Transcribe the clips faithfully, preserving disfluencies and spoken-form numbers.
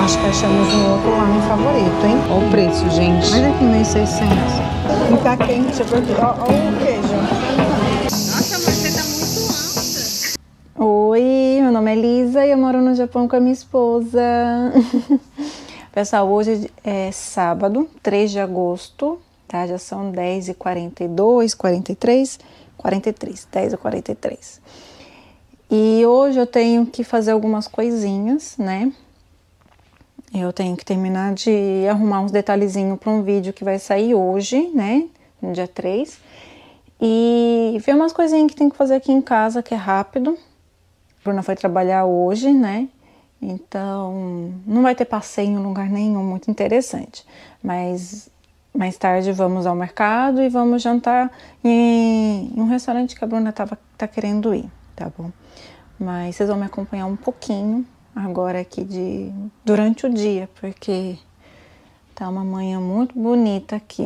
Acho que achamos um outro lá no favorito, hein? Olha o preço, gente. Mas aqui, mil e seiscentos. E tá quente, porque... Olha o queijo. Nossa, mas você tá muito alta. Oi, meu nome é Lisa e eu moro no Japão com a minha esposa. Pessoal, hoje é sábado, três de agosto, tá? Já são dez e quarenta e dois, quarenta e três, quarenta e três, dez e quarenta e três. E hoje eu tenho que fazer algumas coisinhas, né? Eu tenho que terminar de arrumar uns detalhezinhos para um vídeo que vai sair hoje, né? No dia três. E ver umas coisinhas que tem que fazer aqui em casa, que é rápido. A Bruna foi trabalhar hoje, né? Então, não vai ter passeio em lugar nenhum, muito interessante. Mas mais tarde vamos ao mercado e vamos jantar em, em um restaurante que a Bruna tava, tá querendo ir, tá bom? Mas vocês vão me acompanhar um pouquinho agora aqui de, durante o dia, porque tá uma manhã muito bonita aqui.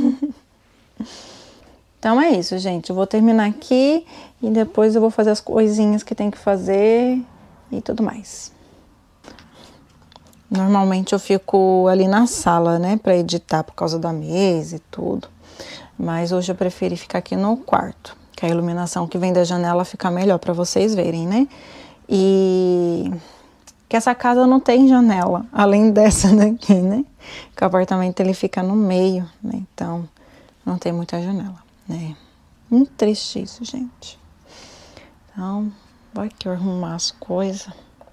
Então é isso, gente. Eu vou terminar aqui e depois eu vou fazer as coisinhas que tem que fazer e tudo mais. Normalmente eu fico ali na sala, né, pra editar por causa da mesa e tudo. Mas hoje eu preferi ficar aqui no quarto, que a iluminação que vem da janela fica melhor pra vocês verem, né? E que essa casa não tem janela, além dessa daqui, né? Que o apartamento ele fica no meio, né? Então não tem muita janela, né? Muito triste isso, gente. Então, vai que eu arrumar as coisas.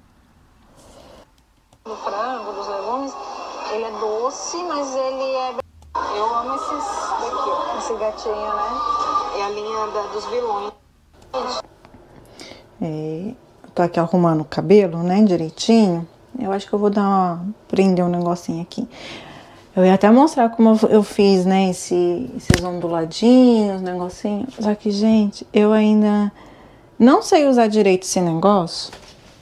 Do frango, dos legumes, ele é doce, mas ele é... Eu amo esses daqui, ó, esse gatinho, né? É a linha da, dos vilões. É, eu tô aqui arrumando o cabelo, né, direitinho. Eu acho que eu vou dar uma... prender um negocinho aqui. Eu ia até mostrar como eu fiz, né, esse, esses onduladinhos, negocinho. Só que, gente, eu ainda não sei usar direito esse negócio.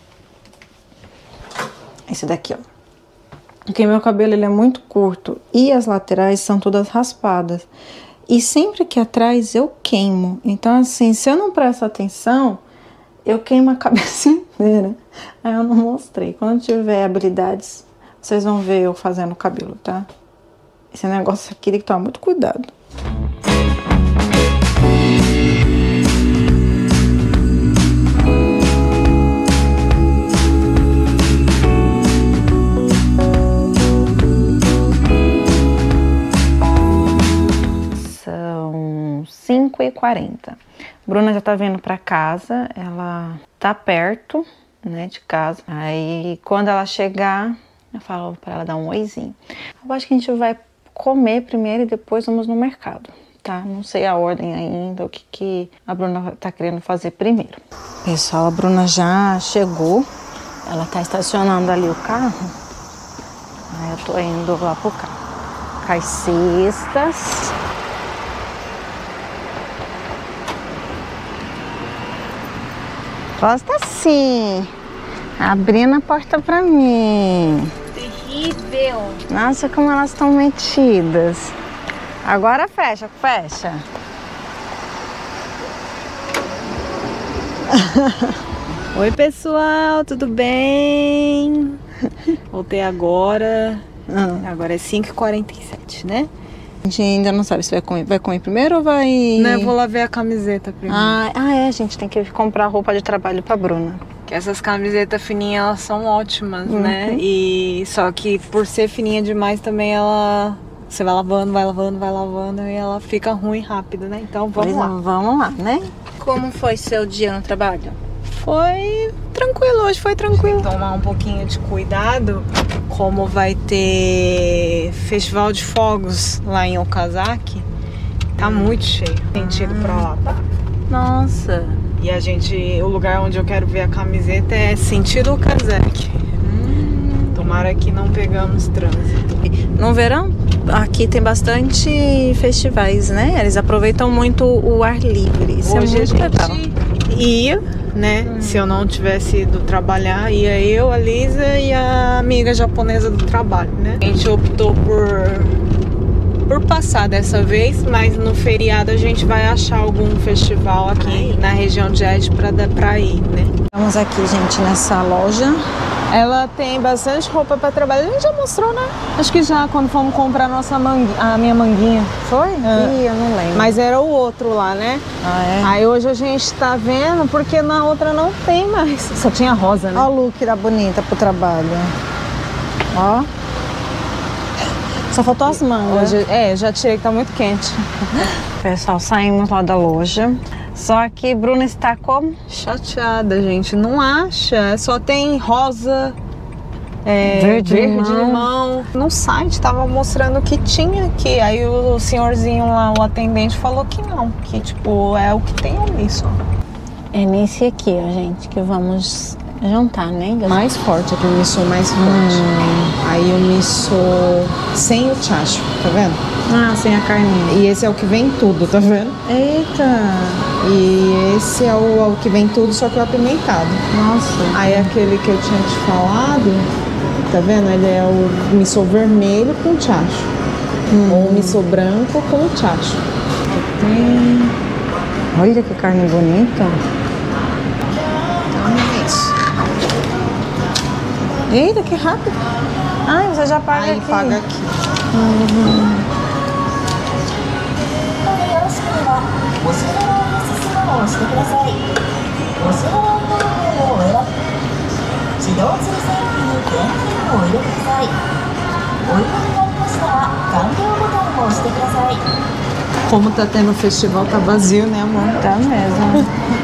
Esse daqui, ó. Porque meu cabelo ele é muito curto e as laterais são todas raspadas. E sempre que atrás eu queimo. Então, assim, se eu não presto atenção, eu queimo a cabeça inteira. Aí eu não mostrei. Quando tiver habilidades, vocês vão ver eu fazendo o cabelo, tá? Esse negócio aqui tem que tomar muito cuidado. cinco e quarenta. Bruna já tá vindo pra casa, ela tá perto, né, de casa. Aí, quando ela chegar, eu falo pra ela dar um oizinho. Eu acho que a gente vai comer primeiro e depois vamos no mercado, tá? Não sei a ordem ainda, o que que a Bruna tá querendo fazer primeiro. Pessoal, a Bruna já chegou, ela tá estacionando ali o carro. Aí eu tô indo lá pro carro. Com as cestas. Gosta sim. Abrindo a porta pra mim. Terrível. Nossa, como elas estão metidas. Agora fecha, fecha. Oi, pessoal, tudo bem? Voltei agora. Hum. Agora é cinco e quarenta e sete, né? A gente ainda não sabe se vai comer, vai comer primeiro ou vai... Não, eu vou lá ver a camiseta primeiro. Ah, ah, é, a gente tem que comprar roupa de trabalho pra Bruna. Que essas camisetas fininhas, elas são ótimas, Uhum. né? E só que por ser fininha demais também ela... Você vai lavando, vai lavando, vai lavando e ela fica ruim rápido, né? Então vamos Pois lá. não, vamos lá, né? Como foi seu dia no trabalho? Foi tranquilo, hoje foi tranquilo. Tomar um pouquinho de cuidado, como vai ter festival de fogos lá em Okazaki, tá muito cheio. Sentido pra lá, tá? Nossa. E a gente, o lugar onde eu quero ver a camiseta é sentido Okazaki. Hum. Tomara que não pegamos trânsito. No verão, aqui tem bastante festivais, né? Eles aproveitam muito o ar livre. Isso Hoje é muito a legal. gente ia, né? Hum. Se eu não tivesse ido trabalhar, ia eu, a Lisa e a amiga japonesa do trabalho, né? A gente optou por por passar dessa vez, mas no feriado a gente vai achar algum festival aqui na região de Ed pra, pra ir, né? Estamos aqui, gente, nessa loja. Ela tem bastante roupa pra trabalhar. A gente já mostrou, né? Acho que já, quando fomos comprar a, nossa mangu... a minha manguinha. Foi? É. Ih, eu não lembro. Mas era o outro lá, né? Ah, é? Aí hoje a gente tá vendo, porque na outra não tem mais. Só tinha rosa, né? Olha o look da bonita pro trabalho. Ó. Só faltou as mangas. Hoje, é, já tirei que tá muito quente. Pessoal, saímos lá da loja. Só que Bruna está como? Chateada, gente. Não acha. Só tem rosa, é, verde, verde limão. limão. No site tava mostrando que tinha aqui. Aí o senhorzinho lá, o atendente, falou que não. Que, tipo, é o que tem ali só. É nesse aqui, ó, gente, que vamos jantar, né? Mais forte, aqui o miso mais forte. Hum. Aí o miso sem o chacho, tá vendo? Ah, sem a carninha. E esse é o que vem tudo, tá vendo? Eita! E esse é o, o que vem tudo, só que o apimentado. Nossa. Aí aquele que eu tinha te falado, tá vendo? Ele é o miso vermelho com chacho. Hum. Ou o miso branco com chacho. Tem... Olha que carne bonita. Então é isso. Eita, que rápido. Ah, você já paga Aí aqui. paga aqui. Uhum. Como tá tendo festival, tá vazio, né, amor? Tá mesmo.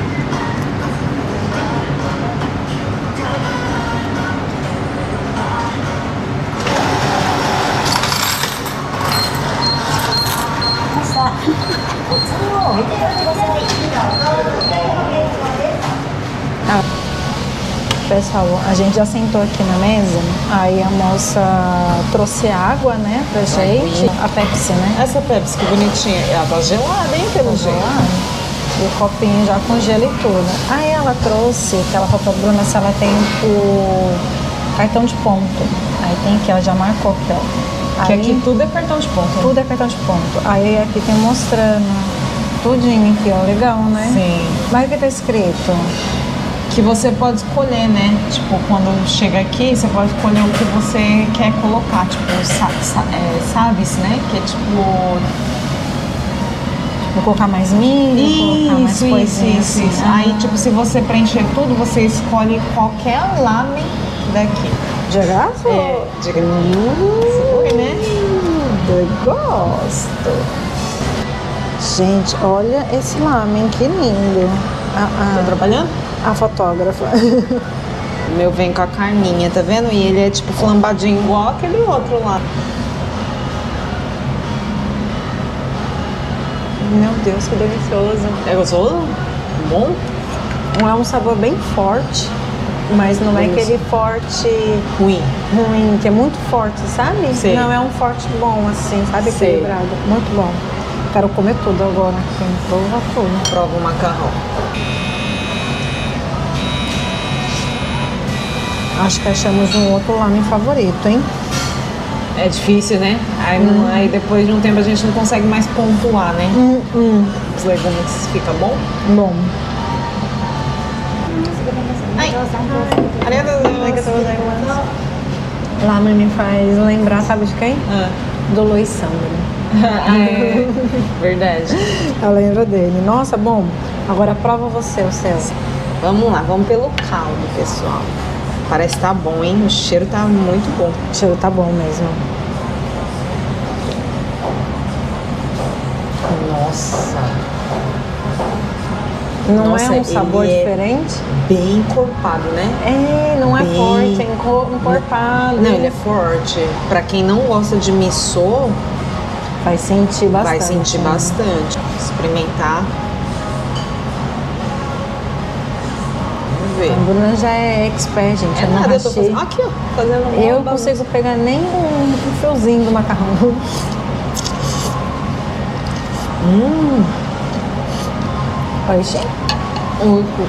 Ah, pessoal, a gente já sentou aqui na mesa, aí a moça trouxe água, né, pra gente, a Pepsi, né? Essa Pepsi, que bonitinha. Ela tá gelada, hein, pelo jeito. E o copinho já com gelo e tudo. Aí ela trouxe, que ela falou pra Bruna se ela tem o cartão de ponto. Aí tem aqui, ela já marcou aqui, ó. Que Aí, aqui tudo é cartão de ponto. tudo é cartão de ponto. Aí aqui tem mostrando tudinho aqui, ó. Legal, né? Sim. Mas o que tá escrito? Que você pode escolher, né? Tipo, quando chega aqui, você pode escolher o que você quer colocar. Tipo, sa sa é, sabes, né? Que é tipo... Vou colocar mais milho, colocar mais Isso, coisinhas isso, assim. isso. Ah, Aí, tipo, se você preencher tudo, você escolhe qualquer lamen daqui. de graça? É, de graça. Uh, Você foi, né? Eu gosto. Gente, olha esse lamen, que lindo. A, Tá a, trabalhando? a fotógrafa. O meu vem com a carninha, tá vendo? E ele é tipo flambadinho igual aquele outro lá. Meu Deus, que delicioso. É gostoso? Bom? É um sabor bem forte, mas não é Isso. aquele forte Ruim. ruim, que é muito forte, sabe? Sei. Não, é um forte bom, assim, sabe? Sei. Equilibrado. Muito bom. Quero comer tudo agora. Quem prova tudo. Prova o macarrão. Acho que achamos um outro lamen favorito, hein? É difícil, né? Aí, não- aí depois de um tempo a gente não consegue mais pontuar, né? Hum, hum. Os legumes fica bom? Bom. Ai, Lamen me faz lembrar, sabe de quem? Ah. Do Luiz Sandro. É, verdade. Eu lembro dele. Nossa, bom. Agora prova você, o céu. Vamos lá, vamos pelo caldo, pessoal. Parece que tá bom, hein? O cheiro tá muito bom. O cheiro tá bom mesmo. Nossa. Não Nossa, é um sabor ele é diferente? Bem encorpado, né? É, não é Bem- forte, é encor- encorpado. Não, ele é forte. Pra quem não gosta de miso, Vai sentir bastante. vai sentir né? bastante. Experimentar. Vamos ver. A Bruna já é expert, gente. É eu não nada, eu tô rachei. fazendo. Aqui, ó. Fazendo uma Eu não bagunça. consigo pegar nem um fiozinho do macarrão. Hum. Oxi. Muito.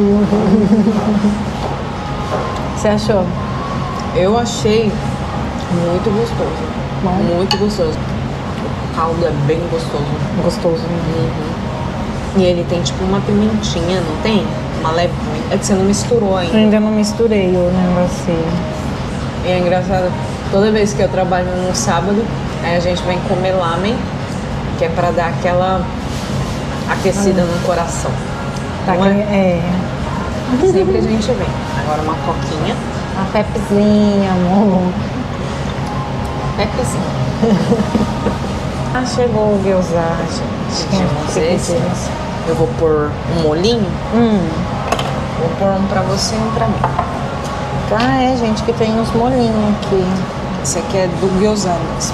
Você achou? Eu achei muito gostoso. Bom. Muito gostoso. caldo é bem gostoso. Gostoso. Uhum. E ele tem tipo uma pimentinha, não tem? Uma leve. É que você não misturou ainda. Eu ainda não misturei o negócio. E é engraçado, toda vez que eu trabalho no sábado, aí a gente vem comer lamen, que é pra dar aquela aquecida hum. no coração. Tá não que, é? é. Sempre a gente vem. Agora uma coquinha. Uma pepzinha, amor. Pepzinha. Ah, chegou o gyoza, gente. Vamos esse. Eu vou pôr um molinho. Hum. Vou pôr um pra você e um pra mim. Ah, é, gente, que tem uns molinhos aqui. Esse aqui é do gyoza mesmo.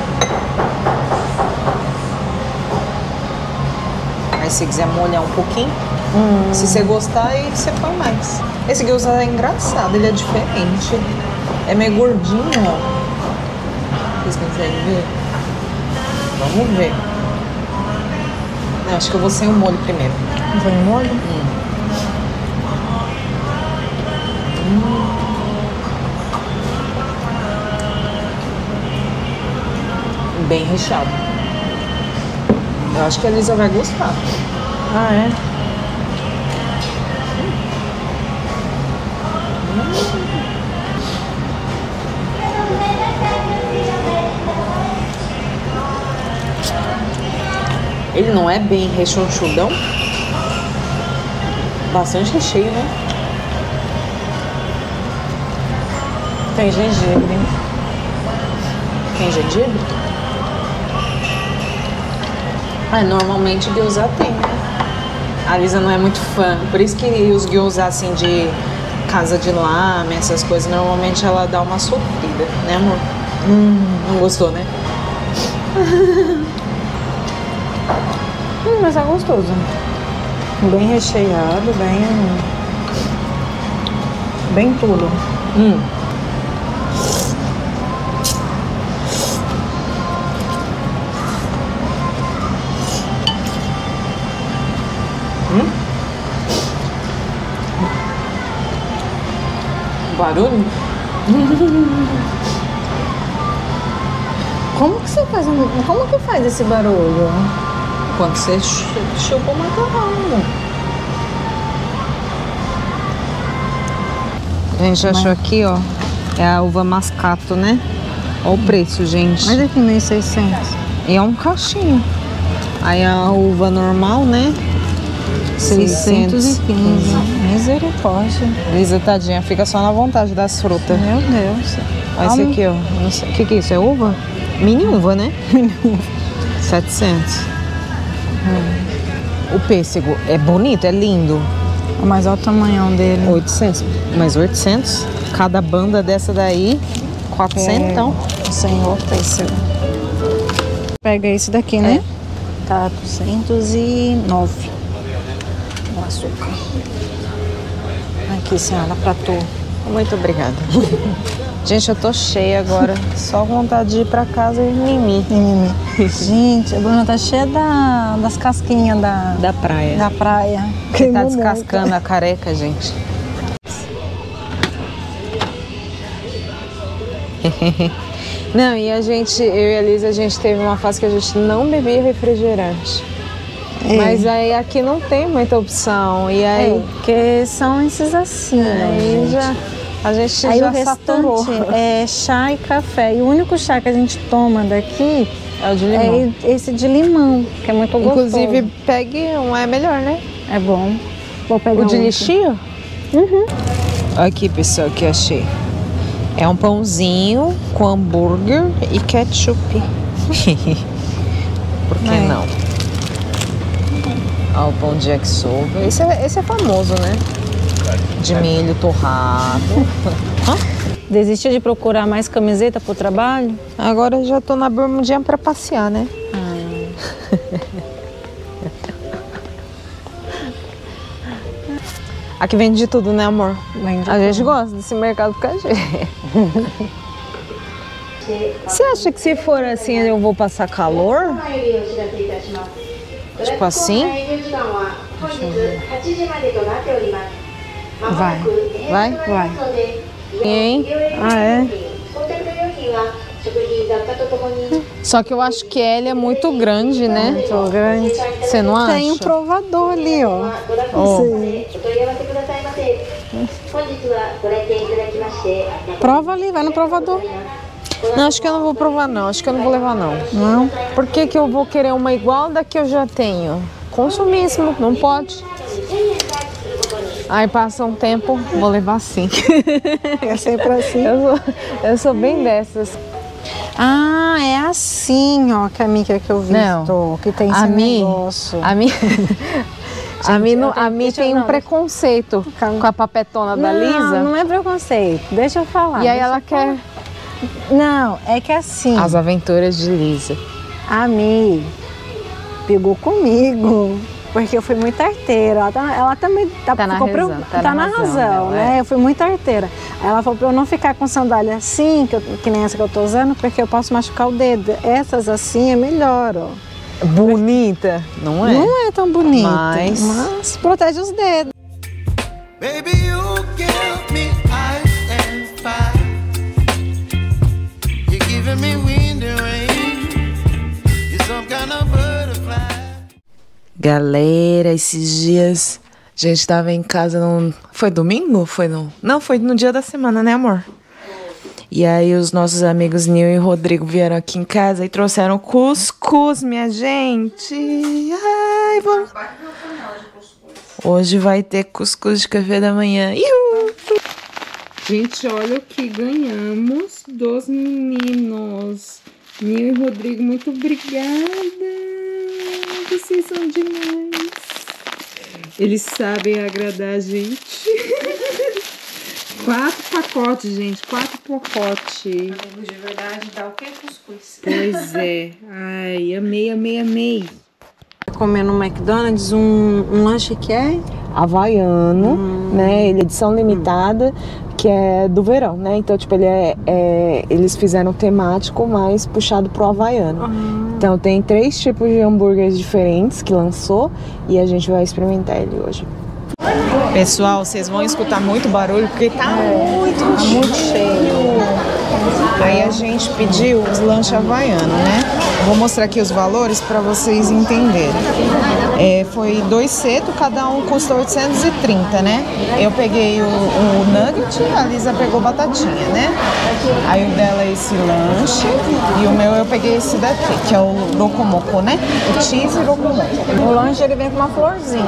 Aí se quiser molhar um pouquinho, hum. se você gostar, aí você põe mais. Esse gyoza é engraçado, ele é diferente. É meio gordinho, ó. Vocês conseguem ver? Vamos ver. Não, acho que eu vou sem o molho primeiro. Sem o molho? Hum. Hum. Bem recheado. Eu acho que a Lisa vai gostar. Ah, é? Ele não é bem rechonchudão. Bastante recheio, né? Tem gengibre. Tem gengibre? Ah, normalmente gyoza tem, né? A Lisa não é muito fã. Por isso que os gyoza assim de casa de lamen, essas coisas, normalmente ela dá uma sofrida, né, amor? Hum. Não gostou, né? Hum, mas é gostoso. Bem recheado, bem. Bem tudo. Hum. Hum? Barulho? Como que você faz um... Como que faz esse barulho? Quando você chupa o macarrão. A gente achou aqui, ó. É a uva mascato, né? Olha o preço, gente. Mas aqui, mil e seiscentos. E é um caixinho. Aí a uva normal, né? seiscentos e quinze. Misericórdia. Lisa, tadinha, fica só na vontade das frutas. Meu Deus. Olha esse aqui, ó. Não sei. O que que é isso? É uva? Mini uva, né? Mini uva. setecentos. Hum. O pêssego é bonito, é lindo. Mas olha o tamanhão dele. oitocentos. Mas oitocentos? Cada banda dessa daí, quatrocentos, é, então. O senhor pêssego. Pega esse daqui, né? É. Tá duzentos e nove. O açúcar. Aqui, senhora, pra tu. Muito obrigada. Gente, eu tô cheia agora. Só vontade de ir pra casa e mimimi. Mimimi. Gente, a Bruna tá cheia da, das casquinhas da, da praia. Da praia. Que tá descascando muito. A careca, gente. Não, e a gente, eu e a Lisa, a gente teve uma fase que a gente não bebia refrigerante. É. Mas aí aqui não tem muita opção. E aí, é, porque são esses assim, aí já a gente aí já o saturou. É chá e café. E o único chá que a gente toma daqui é o de limão. É esse de limão, que é muito gostoso. Inclusive, pegue um, é melhor, né? É bom. Vou pegar o de lixia? Uhum. Aqui, pessoal, que eu achei. É um pãozinho com hambúrguer e ketchup. Por que Vai. não? Ó, o pão de yakisoba. Esse é, esse é famoso, né? De milho torrado. Desistiu de procurar mais camiseta pro trabalho? Agora eu já tô na bermudinha pra passear, né? Ah. Aqui vende de tudo, né, amor? Vende a tudo. gente gosta desse mercado por causa de... Você acha que se for assim eu vou passar calor? Tipo assim? Vai. Vai? Vai. Hein? Ah, é? Só que eu acho que L é muito grande, né? Muito grande. Você não acha? Tem um provador ali, ó. Oh. Prova ali, vai no provador. Não, acho que eu não vou provar não, acho que eu não vou levar não. Não? Por que que eu vou querer uma igual da que eu já tenho? Consumismo, não pode. Aí passa um tempo, vou levar sim. É sempre assim. Eu sou, eu sou bem dessas. Ah, é assim, ó, que a amiga que eu visto, Não, que tem esse a Mi, negócio. A Mi, a Mi, não, tenho- a Mi deixa eu- tem um não, preconceito Calma. com a papetona da Não, Lisa. não é preconceito, deixa eu falar. E aí deixa ela eu falar. quer Não, é que assim, as aventuras de Lisa. a Mi pegou comigo, porque eu fui muito arteira. Ela, tá- ela também tá, Tá na ficou razão, preo- tá tá na na razão razão, dela, né? é. Eu fui muito arteira. Aí ela falou pra eu não ficar com sandália assim, que, eu- que nem essa que eu tô usando, porque eu posso machucar o dedo. Essas assim é melhor, ó. Bonita, não é? Não é tão bonita, Mas- mas protege os dedos. Baby, you give me ice and fire. You're giving me wind and rain. You're some kind of butterfly. Galera, esses dias a gente tava em casa no... Foi domingo? Foi no... Não, foi no dia da semana, né, amor? E aí os nossos amigos Nil e Rodrigo vieram aqui em casa e trouxeram cuscuz, minha gente. Ai, vamos... Hoje vai ter cuscuz de café da manhã. Ihu! Gente, olha o que ganhamos dos meninos. Nil e Rodrigo, muito obrigada. Vocês são demais. Eles sabem agradar a gente. Quatro pacotes, gente. Quatro pacotes. Amigos de verdade, dá o que cuscuz? Pois é. Ai, amei, amei, amei. Comer no McDonald's um, um lanche que é Havaiano, né? Ele é edição limitada, que é do verão, né? Então, tipo, ele é, é- eles fizeram temático, mais puxado pro havaiano. Então, tem três tipos de hambúrgueres diferentes que lançou e a gente vai experimentar ele hoje. Pessoal, vocês vão escutar muito barulho porque tá muito, tá muito cheio. Aí a gente pediu os lanches havaianos, né? Vou mostrar aqui os valores para vocês entenderem. É, foi dois setos, cada um custa oitocentos e trinta, né? Eu peguei o, o nugget, a Lisa pegou batatinha, né? Aí o dela é esse lanche e o meu eu peguei esse daqui, que é o rocomoco, né? O cheese e rocomoco. O lanche ele vem com uma florzinha.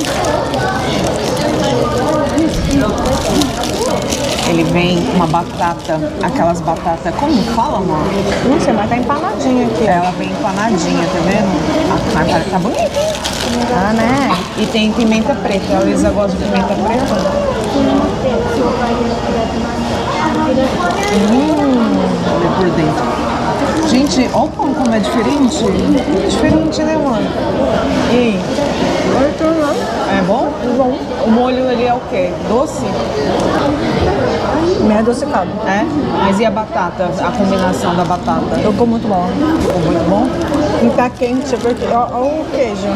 Ele vem com uma batata, aquelas batatas, como fala, amor? Não sei, mas tá empanadinha aqui. Ela vem empanadinha, tá vendo? A carne tá bonita, hein? Ah, né? E tem pimenta preta. A Lisa gosta de pimenta preta. Hum, é por dentro. Gente, olha o pão como é diferente. É diferente, né, mano? E é bom? Bom. O molho, ele é o quê? Doce? Meio adocicado. É? Mas e a batata? A combinação da batata? Ficou muito bom. Ficou muito bom? E tá quente, porque ó, ó o queijo.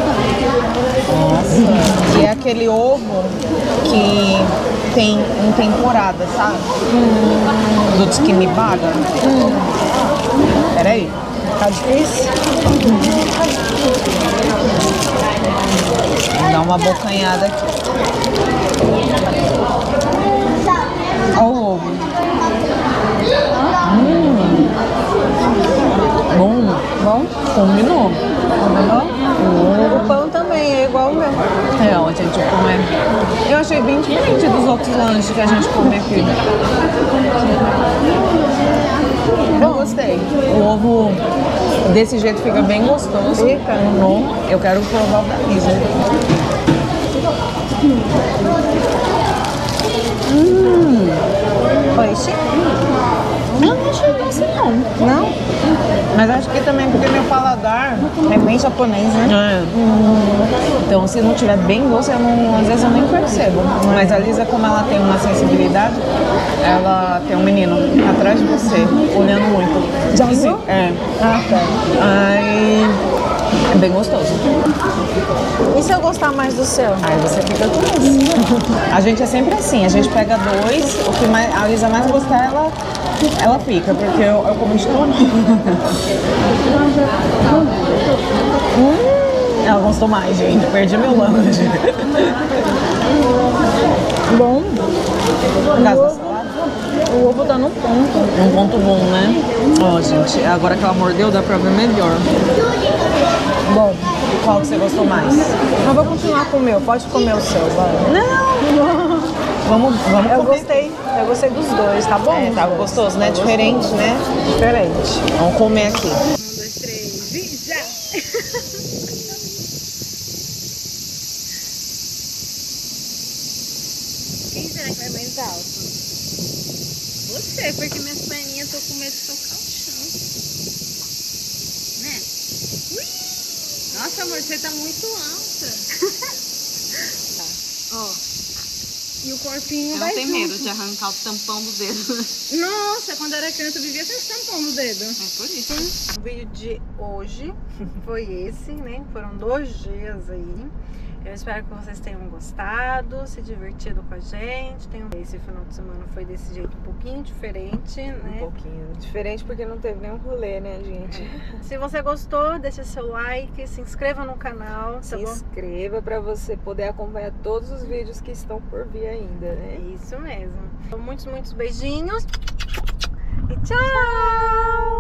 Nossa. E é aquele ovo que tem em temporada, sabe? Hum. Dos que me pagam. Hum. Peraí. Tá difícil? Vou dar uma bocanhada aqui. Olha o ovo. Hum. Bom. Bom? Combinou. Combinou? O pão também é igual o meu. É, ó, gente, o pão é... Eu achei bem diferente dos outros lanches que a gente come aqui. Eu gostei. O ovo desse jeito fica bem gostoso. Fica. Não, eu quero provar o da Lisa. Hum. Oixe. Não, não achei doce não. Não? Mas acho que também porque meu paladar É bem japonês, né? é. Então, se não tiver bem doce, eu não, às vezes eu nem percebo. Mas a Lisa, como ela tem uma sensibilidade, ela tem um menino atrás de você, olhando muito. Já Assim, viu? é. Ah, tá. Aí é bem gostoso. E se eu gostar mais do seu? Aí você fica com isso. A gente é sempre assim, a gente pega dois, o que mais, a Lisa mais gostar, ela Ela fica, porque eu, eu como de tudo. hum, ela gostou mais, gente. Perdi meu lanche. Bom. Casa da salada. O ovo tá no ponto. Um ponto bom, né? Ó, gente, agora que ela mordeu, dá pra ver melhor. Bom. Qual que você gostou mais? Eu vou continuar com o meu. Pode comer o seu, vai. Não! Vamos, vamos Eu comer. gostei. Eu gostei dos dois, tá bom? É, tá gostoso, né? Diferente, né? Diferente. Vamos comer aqui. Um, dois, três e já! Quem será que vai mais alto? Você, porque minhas perninhas estão com medo de tocar o chão. Né? Ui! Nossa, amor, você tá muito alta. Ó. E o corpinho vai tem junto. medo de arrancar o tampão do dedo. Nossa, quando eu era criança eu vivia sem esse tampão no dedo. É por isso. O vídeo de hoje foi esse, né? Foram dois dias aí. Eu espero que vocês tenham gostado, se divertido com a gente. Tem um... Esse final de semana foi desse jeito um pouquinho diferente, né? Um pouquinho. Diferente porque não teve nenhum rolê, né, gente? Se você gostou, deixa seu like, se inscreva no canal, tá Se bom? inscreva pra você poder acompanhar todos os vídeos que estão por vir ainda, né? Isso mesmo. Muitos, muitos beijinhos e tchau!